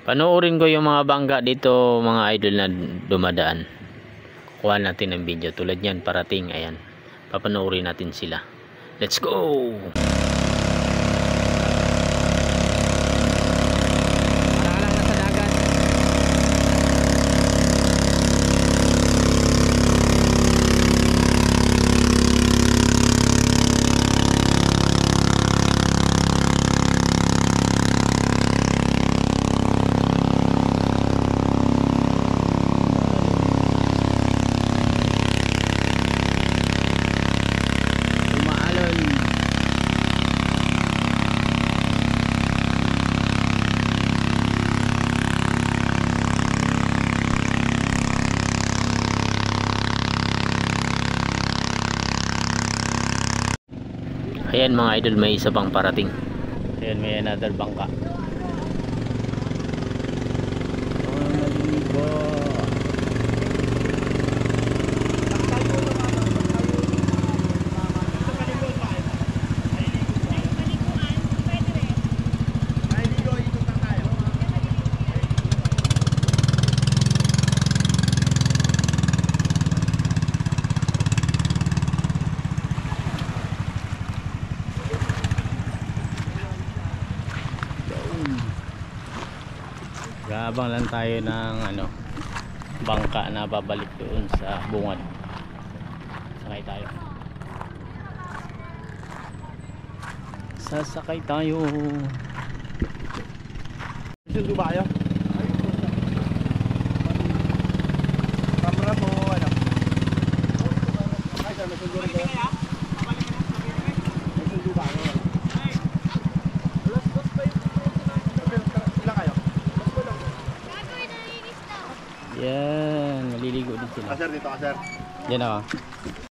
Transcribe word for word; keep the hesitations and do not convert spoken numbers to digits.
Panoorin ko yung mga bangka dito mga idol na dumadaan. Kuha natin ng video tulad yan parating. Ayan, papanoorin natin sila. Let's go! Ayan mga idol, may isa pang parating. Ayan, may another bangka. Gaabang lang tayo ng ano, bangka na babalik doon sa bungad. Sakay tayo. Sasakay tayo. Sundo ba kayo? Kamera mo ano? Ay, sana sundo rin kayo. Sundo ba kayo? Yan, maliligo din sila. Kasir dito, kasir. Yan ako.